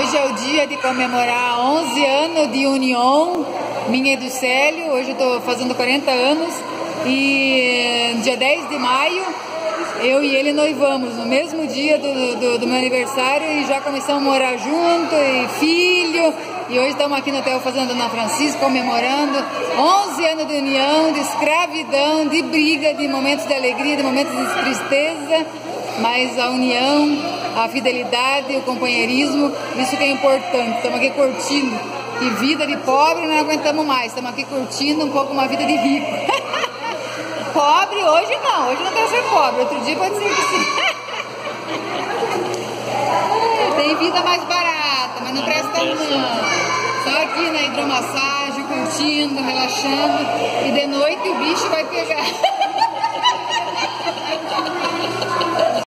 Hoje é o dia de comemorar 11 anos de união minha e do Célio. Hoje eu estou fazendo 40 anos e dia 10 de maio eu e ele noivamos no mesmo dia do meu aniversário e já começamos a morar junto, e filho. E hoje estamos aqui no Hotel Fazenda Dona Francisca comemorando 11 anos de união, de escravidão, de briga, de momentos de alegria, de momentos de tristeza, mas a união, a fidelidade, o companheirismo, isso que é importante. Estamos aqui curtindo, e vida de pobre não aguentamos mais, estamos aqui curtindo um pouco uma vida de rico. Pobre hoje não quero ser pobre, outro dia pode ser que sim. Tem vida mais barata, mas não presta não. Só aqui na hidromassagem, curtindo, relaxando, e de noite o bicho vai pegar.